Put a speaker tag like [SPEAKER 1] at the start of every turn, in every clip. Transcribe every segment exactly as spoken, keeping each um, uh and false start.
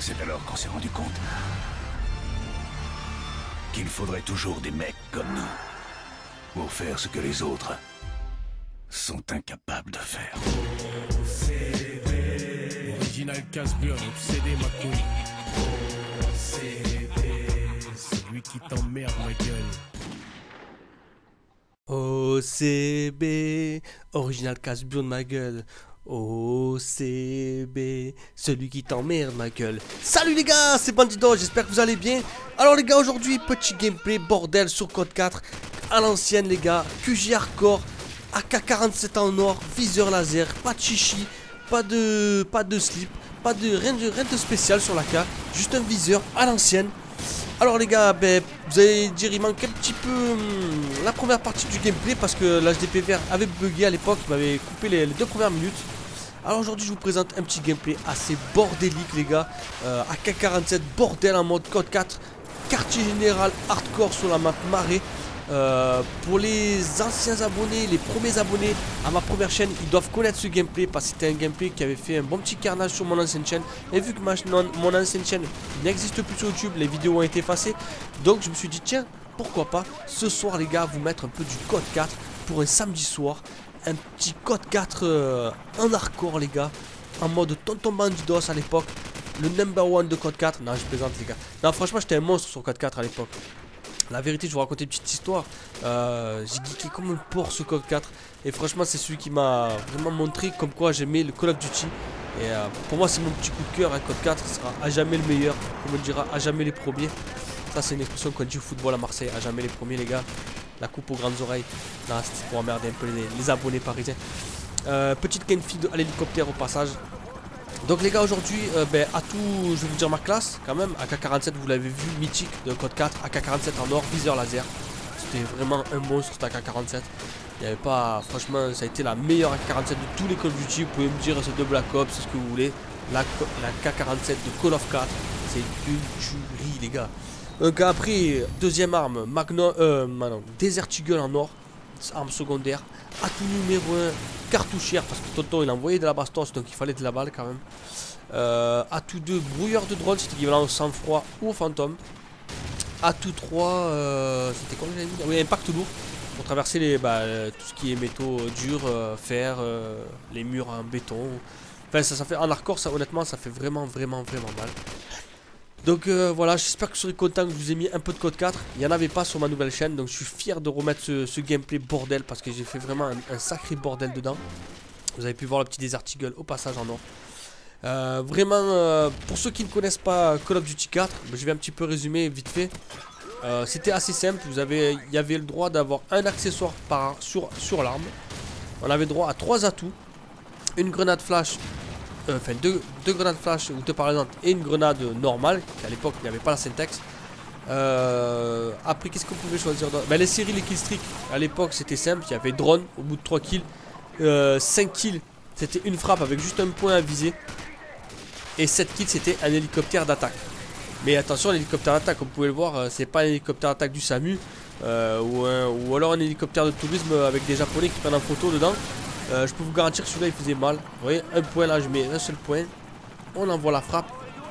[SPEAKER 1] C'est alors qu'on s'est rendu compte qu'il faudrait toujours des mecs comme nous pour faire ce que les autres sont incapables de faire.
[SPEAKER 2] Original Casbur, obsédé ma couille. Celui qui t'emmerde ma gueule.
[SPEAKER 3] O C B, original casse-burn ma gueule. O C B, celui qui t'emmerde ma gueule. Salut les gars, c'est Bandido, j'espère que vous allez bien. Alors les gars, aujourd'hui, petit gameplay bordel sur Code quatre. À l'ancienne les gars, Q J hardcore, A K quarante-sept en or, viseur laser, pas de chichi, pas de, pas de slip, pas de rien, de rien de spécial sur la K. Juste un viseur à l'ancienne. Alors les gars, ben, vous allez dire il manque un petit peu hum, la première partie du gameplay parce que l'H D P vert avait bugué à l'époque, il m'avait coupé les, les deux premières minutes. Alors aujourd'hui je vous présente un petit gameplay assez bordélique les gars, euh, A K quarante-sept bordel en mode Code quatre, quartier général hardcore sur la map marée. Euh, pour les anciens abonnés, les premiers abonnés à ma première chaîne, ils doivent connaître ce gameplay parce que c'était un gameplay qui avait fait un bon petit carnage sur mon ancienne chaîne. Et vu que ma, non, mon ancienne chaîne n'existe plus sur YouTube, les vidéos ont été effacées. Donc je me suis dit tiens, pourquoi pas ce soir les gars vous mettre un peu du Code quatre pour un samedi soir. Un petit Code quatre euh, en hardcore les gars, en mode Tonton Bandidos à l'époque. Le number one de Code quatre. Non je plaisante les gars. Non franchement j'étais un monstre sur Code quatre à l'époque. La vérité, je vais vous raconter une petite histoire. Euh, J'ai geeké comme un porc ce Code quatre. Et franchement, c'est celui qui m'a vraiment montré comme quoi j'aimais le Call of Duty. Et euh, pour moi, c'est mon petit coup de cœur. Hein. Code quatre sera à jamais le meilleur. Comme on dira, à jamais les premiers. Ça, c'est une expression qu'on dit au football à Marseille. À jamais les premiers, les gars. La coupe aux grandes oreilles. Non, c'était pour emmerder un peu les, les abonnés parisiens. Euh, petite Kenfield à l'hélicoptère au passage. Donc les gars aujourd'hui, euh, ben, à tout, je vais vous dire ma classe quand même. A K quarante-sept, vous l'avez vu, mythique de Code quatre. A K quarante-sept en or, viseur laser. C'était vraiment un monstre cet A K quarante-sept. Il n'y avait pas, franchement, ça a été la meilleure A K quarante-sept de tous les Call of Duty. Vous pouvez me dire c'est de Black Ops, c'est ce que vous voulez. La, la K quarante-sept de Call of quatre, c'est une tuerie les gars. Donc après, deuxième arme, Magnum, euh, non, Desert Eagle en or, arme secondaire. Atout numéro un, cartouchière parce que Tonton il envoyait de la bastos donc il fallait de la balle quand même. Euh, atout deux, brouilleur de drone, c'était équivalent au sang-froid ou au fantôme. Atout trois, euh, c'était quoi que j'avais dit? Oui, impact lourd pour traverser les, bah, euh, tout ce qui est métaux euh, durs, euh, fer, euh, les murs en béton. Enfin ça, ça fait en hardcore ça honnêtement ça fait vraiment vraiment vraiment mal. Donc euh, voilà, j'espère que vous serez content que je vous ai mis un peu de Code quatre. Il n'y en avait pas sur ma nouvelle chaîne, donc je suis fier de remettre ce, ce gameplay bordel parce que j'ai fait vraiment un, un sacré bordel dedans. Vous avez pu voir le petit Desert Eagle au passage en or. Euh, vraiment, euh, pour ceux qui ne connaissent pas Call of Duty quatre, je vais un petit peu résumer vite fait. Euh, C'était assez simple, vous avez, il y avait le droit d'avoir un accessoire par, sur, sur l'arme. On avait droit à trois atouts, une grenade flash. Enfin, euh, deux, deux grenades flash ou deux par exemple et une grenade normale. À l'époque, il n'y avait pas la syntaxe. Euh, après, qu'est-ce qu'on pouvait choisir d'autre? Ben, les séries, les killstreaks, à l'époque, c'était simple. Il y avait drone au bout de trois kills. Euh, cinq kills, c'était une frappe avec juste un point à viser. Et sept kills, c'était un hélicoptère d'attaque. Mais attention, l'hélicoptère d'attaque, comme vous pouvez le voir, euh, c'est pas un hélicoptère d'attaque du SAMU. Euh, ou, un, ou alors un hélicoptère de tourisme avec des japonais qui prennent en photo dedans. Euh, je peux vous garantir que celui-là il faisait mal. Vous voyez, un point là, je mets un seul point. On envoie la frappe.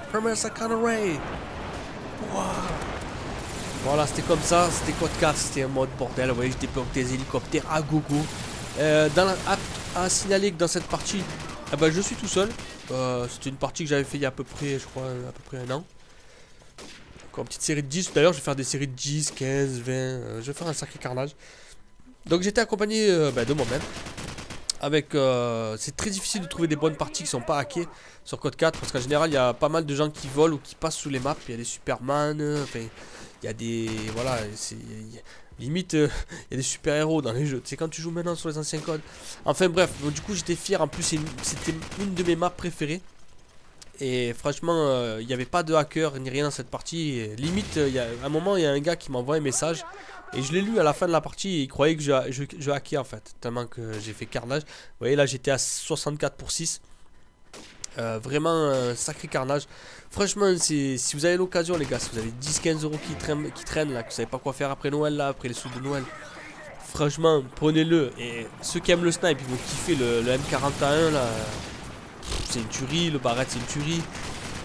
[SPEAKER 3] Wow. Voilà, c'était comme ça. C'était Code quatre, c'était un mode bordel. Vous voyez, je débloque des hélicoptères à gogo. Euh, dans la, à, à signaler que dans cette partie, eh ben, je suis tout seul. Euh, c'était une partie que j'avais fait il y a à peu près, je crois, à peu près un an. Encore une petite série de dix. D'ailleurs, je vais faire des séries de dix, quinze, vingt. Euh, je vais faire un sacré carnage. Donc, j'étais accompagné euh, ben, de moi-même. Avec, euh, c'est très difficile de trouver des bonnes parties qui sont pas hackées sur Code quatre parce qu'en général il y a pas mal de gens qui volent ou qui passent sous les maps. Il y a des Superman, euh, enfin, il y a des, voilà, c'est limite euh, il y a des super héros dans les jeux. C'est quand tu joues maintenant sur les anciens codes. Enfin bref, donc, du coup j'étais fier. En plus c'était une de mes maps préférées. Et franchement, euh, il n'y avait pas de hacker ni rien dans cette partie. Et limite, euh, y a, à un moment, il y a un gars qui m'envoie un message. Et je l'ai lu à la fin de la partie. Et il croyait que je, je, je hackais en fait. Tellement que j'ai fait carnage. Vous voyez, là j'étais à soixante-quatre pour six. Euh, vraiment un sacré carnage. Franchement, si vous avez l'occasion, les gars, si vous avez dix quinze euros qui traînent, qui traînent là, que vous savez pas quoi faire après Noël, là, après les sous de Noël. Franchement, prenez-le. Et ceux qui aiment le snipe, ils vont kiffer le, le M quarante et un là. C'est une tuerie, le barrette c'est une tuerie.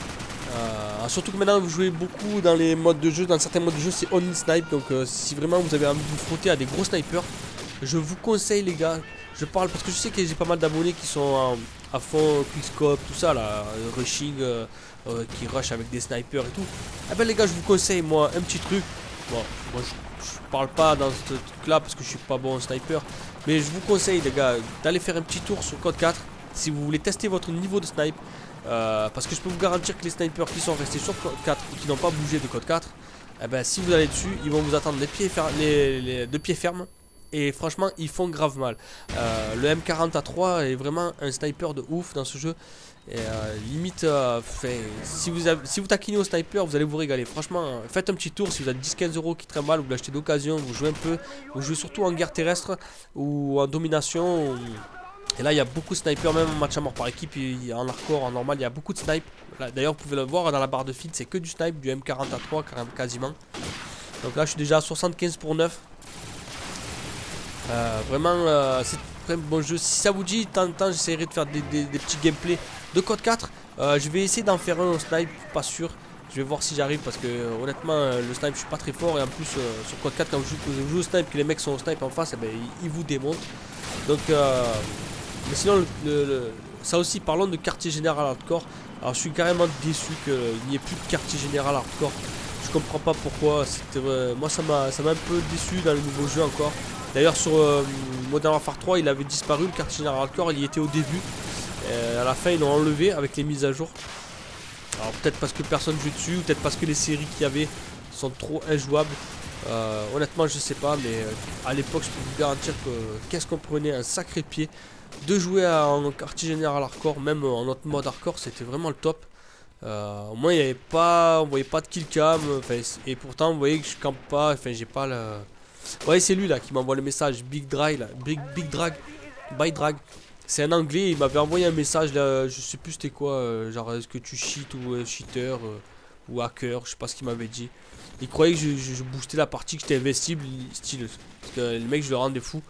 [SPEAKER 3] Euh, surtout que maintenant vous jouez beaucoup dans les modes de jeu, dans certains modes de jeu c'est only snipe. Donc euh, si vraiment vous avez envie de vous frotter à des gros snipers, je vous conseille les gars. Je parle parce que je sais que j'ai pas mal d'abonnés qui sont en, à fond quickscope, tout ça là, rushing, euh, euh, qui rush avec des snipers et tout. Eh ben les gars, je vous conseille moi un petit truc. Bon, moi je, je parle pas dans ce truc là parce que je suis pas bon sniper, mais je vous conseille les gars d'aller faire un petit tour sur Code quatre si vous voulez tester votre niveau de snipe. Euh, parce que je peux vous garantir que les snipers qui sont restés sur Code quatre ou qui n'ont pas bougé de Code quatre, eh ben si vous allez dessus, ils vont vous attendre les pieds, les, les, de pied ferme. Et franchement ils font grave mal. euh, Le M quarante A trois est vraiment un sniper de ouf dans ce jeu. Et euh, limite euh, fait, si, vous avez, si vous taquinez au sniper, vous allez vous régaler. Franchement euh, faites un petit tour. Si vous avez dix quinze euros qui traînent mal, vous l'achetez d'occasion, vous jouez un peu. Vous jouez surtout en guerre terrestre ou en domination ou... Et là il y a beaucoup de snipers, même en match à mort par équipe, et en hardcore, en normal il y a beaucoup de snipes. D'ailleurs vous pouvez le voir dans la barre de feed, c'est que du snipe, du M quarante A trois quasiment. Donc là je suis déjà à soixante-quinze pour neuf. Euh, vraiment euh, c'est un bon jeu. Si ça vous dit, de temps en temps j'essaierai de faire des, des, des petits gameplays de Code quatre. euh, Je vais essayer d'en faire un au snipe, pas sûr. Je vais voir si j'arrive parce que euh, honnêtement euh, le snipe je suis pas très fort. Et en plus euh, sur Code quatre quand vous jouez, vous jouez au snipe, que les mecs sont au snipe en face, eh ben, ils, ils vous démontent. Donc euh, mais sinon le, le, le, ça aussi, parlons de quartier général hardcore. Alors je suis carrément déçu qu'il n'y ait plus de quartier général hardcore. Je comprends pas pourquoi. euh, Moi ça m'a ça m'a un peu déçu dans le nouveau jeu encore. D'ailleurs sur euh, Modern Warfare trois il avait disparu le quartier général hardcore, il y était au début. Et à la fin ils l'ont enlevé avec les mises à jour. Alors peut-être parce que personne joue dessus, ou peut-être parce que les séries qu'il y avait sont trop injouables. euh, Honnêtement je sais pas, mais euh, à l'époque je peux vous garantir que qu'est-ce qu'on prenait un sacré pied de jouer à, en quartier général hardcore. Même en notre mode hardcore c'était vraiment le top. euh, Au moins il n'y avait pas, on voyait pas de killcam. Et pourtant vous voyez que je campe pas, enfin j'ai pas le... Ouais c'est lui là qui m'envoie le message, Big Drag là, Big, Big Drag, By Drag. C'est un anglais, il m'avait envoyé un message là, je sais plus c'était quoi, euh, genre est-ce que tu cheat ou euh, cheater euh, ou hacker, je sais pas ce qu'il m'avait dit. Il croyait que je, je, je boostais la partie, que j'étais invincible, style, parce que le mec je le rendais fou.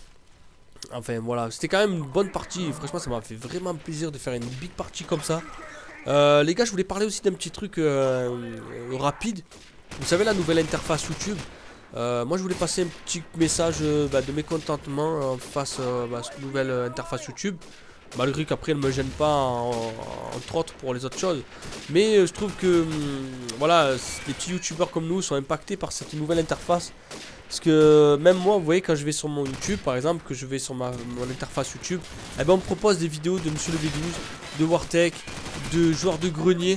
[SPEAKER 3] Enfin voilà, c'était quand même une bonne partie, franchement ça m'a fait vraiment plaisir de faire une big partie comme ça. euh, Les gars je voulais parler aussi d'un petit truc euh, euh, rapide. Vous savez la nouvelle interface YouTube. Euh, moi je voulais passer un petit message euh, bah, de mécontentement euh, face euh, bah, à cette nouvelle euh, interface YouTube. Malgré qu'après elle me gêne pas en, en, entre autres pour les autres choses. Mais euh, je trouve que hum, voilà, les petits youtubeurs comme nous sont impactés par cette nouvelle interface. Parce que même moi vous voyez quand je vais sur mon YouTube par exemple, que je vais sur ma, mon interface YouTube, eh ben, on me propose des vidéos de Monsieur le V douze, de Wartech, de joueurs de grenier.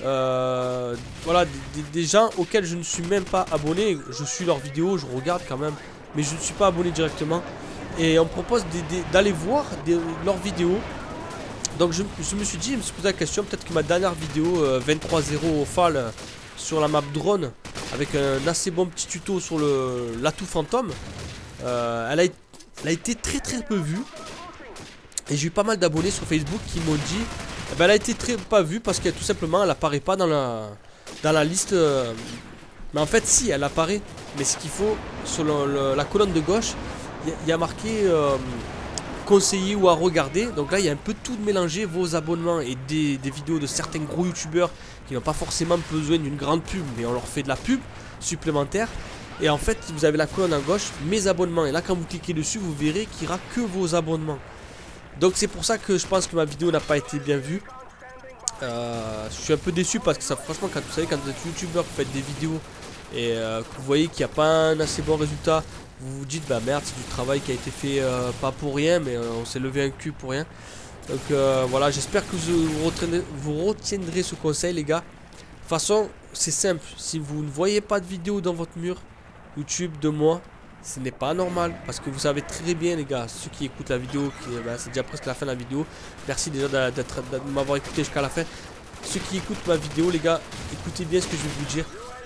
[SPEAKER 3] Euh, voilà des, des gens auxquels je ne suis même pas abonné. Je suis leurs vidéos, je regarde quand même, mais je ne suis pas abonné directement. Et on me propose d'aller voir des, leurs vidéos. Donc je, je me suis dit, je me suis posé la question, peut-être que ma dernière vidéo euh, vingt-trois zéro au fall euh, sur la map drone, avec un assez bon petit tuto sur le l'atout fantôme, euh, elle, a, elle a été très très peu vue. Et j'ai eu pas mal d'abonnés sur Facebook qui m'ont dit eh ben, elle a été très pas vue parce qu'elle tout simplement elle apparaît pas dans la dans la liste. euh, Mais en fait si elle apparaît, mais ce qu'il faut sur le, le, la colonne de gauche, il y, y a marqué euh, conseiller ou à regarder. Donc là il y a un peu tout de mélanger, vos abonnements et des, des vidéos de certains gros youtubeurs qui n'ont pas forcément besoin d'une grande pub, mais on leur fait de la pub supplémentaire. Et en fait vous avez la colonne à gauche, mes abonnements, et là quand vous cliquez dessus vous verrez qu'il n'y aura que vos abonnements. Donc c'est pour ça que je pense que ma vidéo n'a pas été bien vue. euh, Je suis un peu déçu parce que ça, franchement quand vous savez, quand vous êtes youtubeur, vous faites des vidéos et euh, que vous voyez qu'il n'y a pas un assez bon résultat, vous vous dites bah merde, c'est du travail qui a été fait euh, pas pour rien, mais euh, on s'est levé un cul pour rien. Donc euh, voilà, j'espère que vous retiendrez, vous retiendrez ce conseil les gars. De toute façon c'est simple, si vous ne voyez pas de vidéo dans votre mur YouTube de moi, ce n'est pas normal, parce que vous savez très bien les gars, ceux qui écoutent la vidéo, bah, c'est déjà presque la fin de la vidéo. Merci déjà de, de, de, de m'avoir écouté jusqu'à la fin. Ceux qui écoutent ma vidéo les gars, écoutez bien ce que je vais vous dire.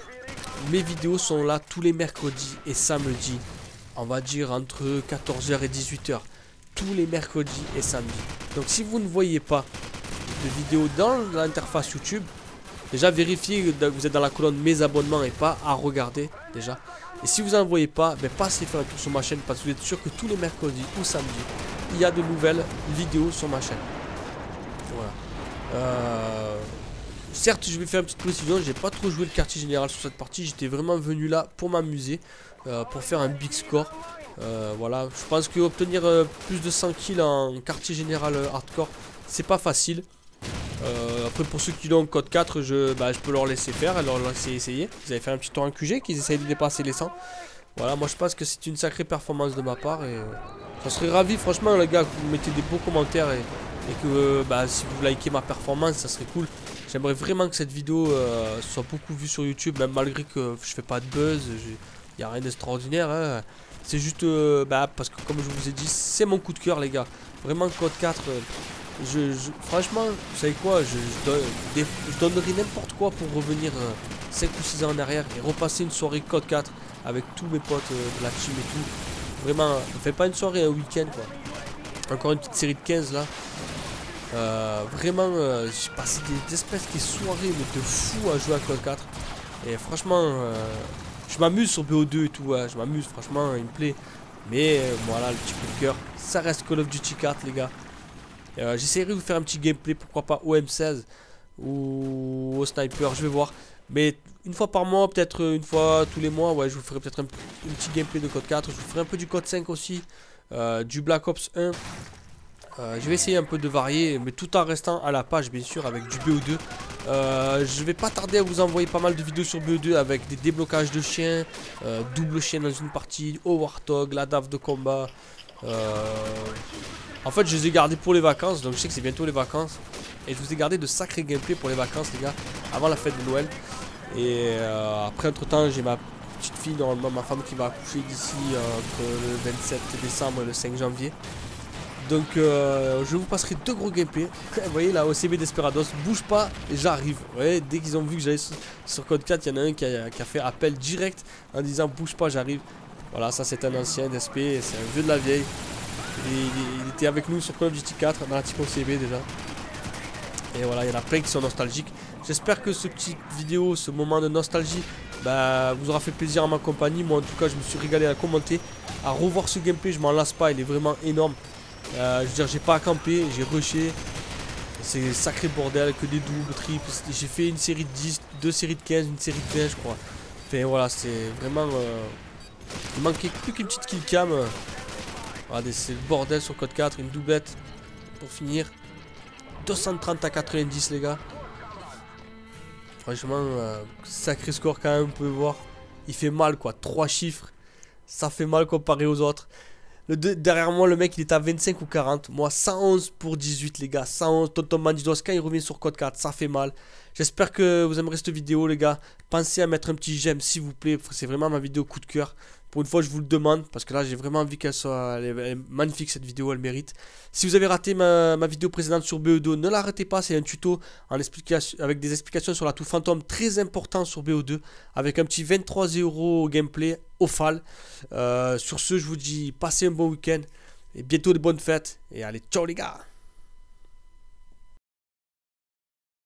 [SPEAKER 3] Mes vidéos sont là tous les mercredis et samedis, on va dire entre quatorze heures et dix-huit heures, tous les mercredis et samedis. Donc si vous ne voyez pas de vidéo dans l'interface YouTube, déjà vérifiez que vous êtes dans la colonne mes abonnements et pas à regarder déjà. Et si vous n'en voyez pas, ben passez faire un tour sur ma chaîne, parce que vous êtes sûr que tous les mercredis ou samedis, il y a de nouvelles vidéos sur ma chaîne. Voilà. Euh, certes, je vais faire une petite précision, j'ai pas trop joué le quartier général sur cette partie. J'étais vraiment venu là pour m'amuser, euh, pour faire un big score. Euh, voilà, je pense que obtenir euh, plus de cent kills en quartier général euh, hardcore, c'est pas facile. Euh, après, pour ceux qui l'ont code quatre, je, bah, je peux leur laisser faire et leur laisser essayer. Ils avaient fait un petit tour en Q G, qu'ils essayent de dépasser les cent. Voilà, moi je pense que c'est une sacrée performance de ma part et euh, ça serait ravi, franchement, les gars, que vous mettez des beaux commentaires et, et que euh, bah, si vous likez ma performance, ça serait cool. J'aimerais vraiment que cette vidéo euh, soit beaucoup vue sur YouTube, même malgré que je fais pas de buzz, il n'y a rien d'extraordinaire. Hein. C'est juste euh, bah, parce que, comme je vous ai dit, c'est mon coup de cœur, les gars. Vraiment, code quatre. Euh, Je, je, franchement, vous savez quoi, je, je, donne, des, je donnerais n'importe quoi pour revenir euh, cinq ou six ans en arrière et repasser une soirée code quatre avec tous mes potes euh, de la team et tout. Vraiment, ne faites pas une soirée, un week-end quoi. Encore une petite série de quinze là. Euh, vraiment, euh, j'ai passé des, des espèces de soirées mais de fou à jouer à code quatre. Et franchement, euh, je m'amuse sur B O deux et tout, ouais, je m'amuse, franchement, il me plaît. Mais euh, voilà, le petit coup de cœur, ça reste Call of Duty quatre les gars. Euh, J'essaierai de vous faire un petit gameplay, pourquoi pas au M seize ou au sniper, je vais voir. Mais une fois par mois, peut-être une fois tous les mois, ouais, je vous ferai peut-être un, un petit gameplay de code quatre. Je vous ferai un peu du code cinq aussi, euh, du Black Ops un. Euh, je vais essayer un peu de varier, mais tout en restant à la page, bien sûr, avec du B O deux. Euh, je vais pas tarder à vous envoyer pas mal de vidéos sur B O deux avec des déblocages de chiens, euh, double chien dans une partie, au Warthog, la D A F de combat. Euh... En fait, je les ai gardés pour les vacances, donc je sais que c'est bientôt les vacances. Et je vous ai gardé de sacrés gameplay pour les vacances, les gars, avant la fête de Noël. Et euh, après, entre temps, j'ai ma petite fille, normalement, ma femme qui va accoucher d'ici euh, entre le vingt-sept décembre et le cinq janvier. Donc, euh, je vous passerai deux gros gameplays. Vous voyez, là, O C B Desperados, bouge pas, j'arrive. Vous voyez, dès qu'ils ont vu que j'allais sur, sur code quatre, il y en a un qui a, qui a fait appel direct en disant bouge pas, j'arrive. Voilà, ça c'est un ancien d'S P, c'est un vieux de la vieille. Il, il, il était avec nous sur Call of Duty quatre dans la team O C B déjà. Et voilà, il y en a plein qui sont nostalgiques. J'espère que ce petit vidéo, ce moment de nostalgie, bah, vous aura fait plaisir à ma compagnie. Moi en tout cas, je me suis régalé à commenter, à revoir ce gameplay. Je m'en lasse pas, il est vraiment énorme. Euh, je veux dire, j'ai pas à camper, j'ai rushé. C'est sacré bordel, que des doubles, triples. J'ai fait une série de dix, deux séries de quinze, une série de vingt, je crois. Enfin voilà, c'est vraiment. Euh... Il manquait plus qu'une petite killcam. Regardez, c'est le bordel sur code quatre, une doublette pour finir. deux cent trente à quatre-vingt-dix les gars. Franchement, euh, sacré score quand même, vous pouvez voir. Il fait mal quoi, trois chiffres. Ça fait mal comparé aux autres. Le de, derrière moi, le mec il est à vingt-cinq ou quarante. Moi, cent onze pour dix-huit les gars. cent onze, Tonton Bandidos, quand il revient sur code quatre, ça fait mal. J'espère que vous aimerez cette vidéo les gars. Pensez à mettre un petit j'aime s'il vous plaît. C'est vraiment ma vidéo coup de cœur. Pour une fois, je vous le demande parce que là, j'ai vraiment envie qu'elle soit elle est, elle est magnifique cette vidéo, elle mérite. Si vous avez raté ma, ma vidéo précédente sur B O deux, ne la ratez pas. C'est un tuto en explication, avec des explications sur la toux fantôme très important sur B O deux, avec un petit vingt-trois euros gameplay au F A L. Euh, sur ce, je vous dis passez un bon week-end et bientôt de bonnes fêtes. Et allez, ciao les gars!